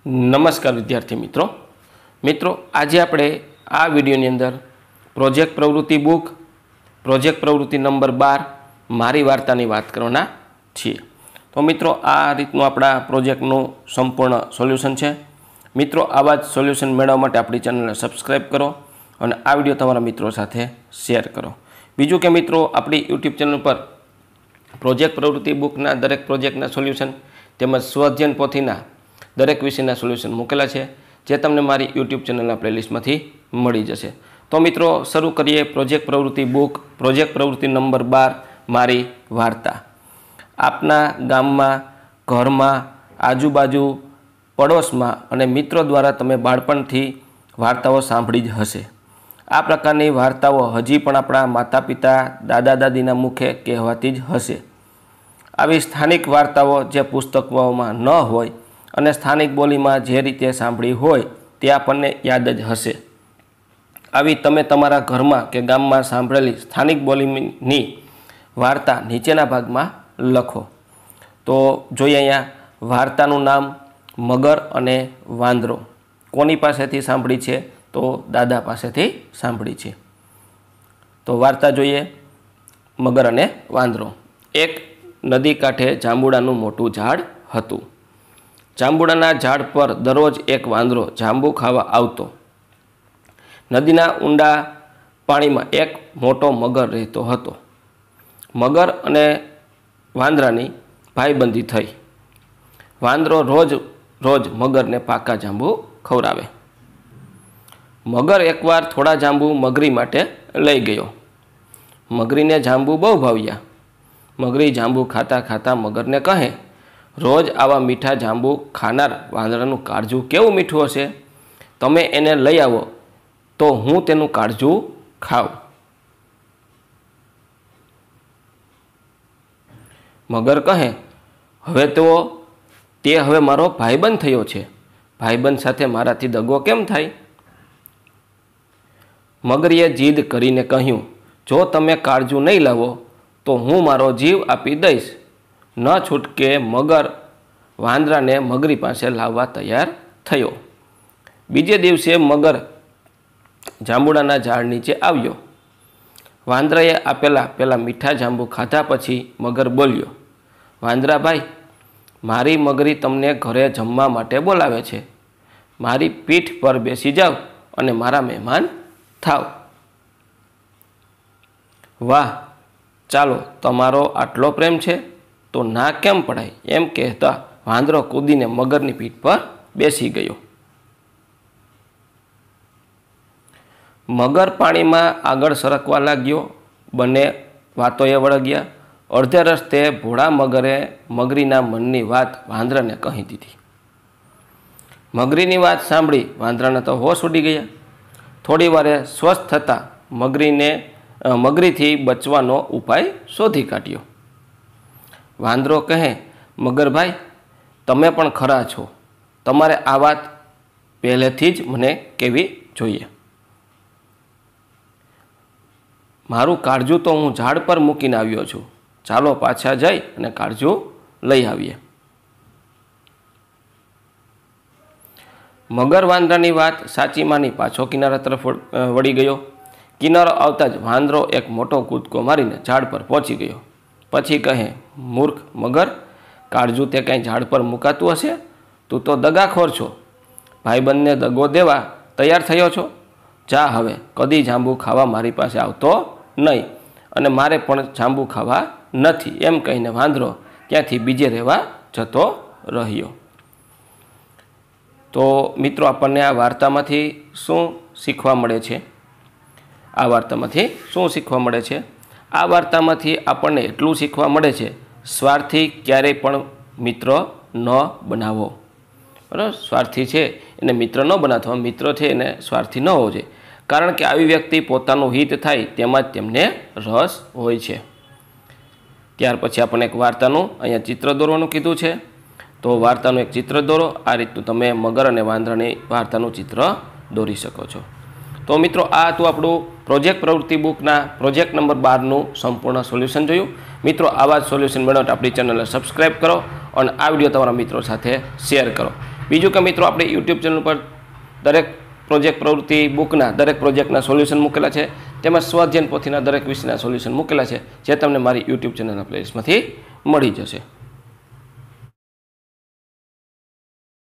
नमस्कार विद्यार्थी मित्रों आज आपणे आ विडियोनी अंदर प्रोजेक्ट प्रवृत्ति बुक प्रोजेक्ट प्रवृत्ति नंबर 12 मारी वार्तानी वात करवाना छीए। तो मित्रों आ रीतनु आपणा प्रोजेक्टनुं संपूर्ण सोल्यूशन है। मित्रों आवा ज सोल्यूशन मेळववा माटे आपणी चेनलने सब्सक्राइब करो और आ विडियो तमारा मित्रों साथे शेर करो। बीजू के मित्रों आपणी यूट्यूब चेनल पर प्रोजेक्ट प्रवृत्ति बुकना दरेक प्रोजेक्टना सोल्यूशन तेमज स्वाध्याय पोथीना दरेक विषयना सोल्यूशन मूकेला है, जे तमने मारी यूट्यूब चेनलना प्लेलिस्टमांथी मळी जशे। तो मित्रों शुरू करिए प्रोजेक्ट प्रवृत्ति बुक प्रोजेक्ट प्रवृत्ति नंबर 12 मारी वार्ता। आपना गाममां घरमां आजुबाजु पड़ोशमां अने मित्रों द्वारा तमे बाळपणथी वार्ताओ सांभळी ज हशे। आ प्रकारनी वार्ताओ हजी पण आपणा माता पिता दादा दादीना मुखे कहेवाती ज हशे। आवी स्थानिक वार्ताओ जे पुस्तकोमां न होय अने स्थानिक बोलीमां जे रीते सांभळी होय ते आपणने याद ज हशे। आवी तमे तमारा घरमां के गाममां सांभळेली स्थानिक बोलीनी वार्ता नीचेना भागमां लखो। तो जोईए अहींया वार्तानुं नाम मगर अने वांदरो। कोनी पासेथी सांभळी छे? तो दादा पासेथी सांभळी छे। तो वार्ता जोईए मगर अने वांदरो। एक नदी कांठे जांबुडानुं मोटुं झाड हतुं। जांबुडाना झाड़ पर दररोज एक वांदरो जांबू खावा आवतो। नदीना ऊंडा पाणी में एक मोटो मगर रहतो हतो। मगर अने वांदरानी भाईबंधी थई। वांदरो रोज रोज मगर ने पाका जांबू खवरावे। मगर एकवार थोड़ा जांबू मगरी माटे लई गयो। मगरी ने जांबू बहु भाव्या। मगरी जांबू खाता खाता मगर ने कहे, रोज आवा मीठा जांबू खानार वांदरानुं काळजू केवुं मीठुं हशे। तमे एने लई आवो तो हूँ तेनुं काळजू खाव। मगर कहे, हवे तो ते हवे मारो भाईबंध थयो छे। भाईबंध साथे माराथी दगो केम थाय? मगरीए जीद करीने कह्युं, जो तमे काळजू नहीं लावो तो हूँ मारो जीव आपी दईश। न छूटके मगर वांदरा ने मगरी पासे लाववा तैयार थयो। बीजे दिवसे मगर जांबुडाना झाड़ नीचे आव्यो। वांदराए आपेला पेला मीठा जांबू खाधा पछी मगर बोल्यो, वांदरा भाई, मारी मगरी तमने घरे जमवा माटे बोलावे छे। मारी पीठ पर बेसी जाओ अने मारा मेहमान थाव। वाह, चालो तमारो आटलो प्रेम छे तो ना केम पड़ाय? एम कहता वांदरो कूदीने मगरनी पीठ पर बेसी गयो। मगर पाणी में आगळ सरकवा लाग्यो। बने वातोए वळग्या। अर्धे रस्ते भोळा मगरे मगरीना मननी वात वांदराने कही दीधी। मगरीनी वात सांभळी वांदराने तो होश उडी गया। थोड़ी वारे स्वस्थ थता मगरीथी बचवानो उपाय शोधी काढ्यो। वांदरो कहे, मगर भाई, तमे पण खरा छो। तमारे आ वात पहेलेथी ज मने केवी जोईए। मारू काळजू तो हूँ झाड़ पर मूकीने आव्यो छुं। चालो पाछा जई अने काळजू लई आवीए। मगर वांदरानी वात साची मानी पाछो किनारा तरफ वળી गयो। किनारो आवता ज वांदरो एक मोटो कूदको मारीने झाड़ पर पहोंची गयो। पछी कहे, मूर्ख मगर, काळजू ते कई झाड़ पर मुकातुं हशे? तू तो दगाखोर छो। भाईबंधने दगो देवा तैयार थयो छो। जा हवे कदी जांबू खावा मारी पासे आवतो नहीं अने मारे पण जांबू खावा नथी। एम कहीने वांदरो त्यांथी बीजे रहेवा जतो रह्यो। तो मित्रों आपणे आ वार्तामांथी शुं शीखवा मळे छे? आ वार्तामांथी शुं शीखवा मळे छे? आ वार्तामांथी आपणे एटलुं शीखवा मळे छे, स्वार्थी क्यारेय पण मित्र न बनावो। बराबर, स्वार्थी छे एने मित्र न बनावो। मित्र छे एने स्वार्थी न होवो जोईए, कारण के आवी व्यक्ति पोतानुं हित थाय तेमां ज तेमने रस होय छे। त्यार पछी आपणे एक वार्तानुं अहींया चित्र दोरवानुं कीधुं छे। तो वार्तानुं एक चित्र दोरो। आ रीतनुं तमे मगर अने वांदरानी वार्तानुं चित्र दोरी शको छो। तो मित्रों आ तो आपणुं प्रोजेक्ट प्रवृत्ति बुकना प्रोजेक्ट नंबर 12 संपूर्ण सोल्यूशन जोयुं। मित्रों आवा सोल्यूशन मेळवવા માટે આપણી ચેનલને સબસ્ક્રાઇબ કરો અને આ વિડીયો તમારા મિત્રો સાથે શેર કરો। બીજું કે મિત્રો આપણે યુટ્યુબ ચેનલ પર દરેક પ્રોજેક્ટ પ્રવૃત્તિ બુકના દરેક પ્રોજેક્ટના સોલ્યુશન મૂકેલા છે, તેમજ સ્વાધ્યાયન પોથીના દરેક વિષયના સોલ્યુશન મૂકેલા છે, જે તમને મારી યુટ્યુબ ચેનલના પ્લેલિસ્ટમાંથી મળી જશે.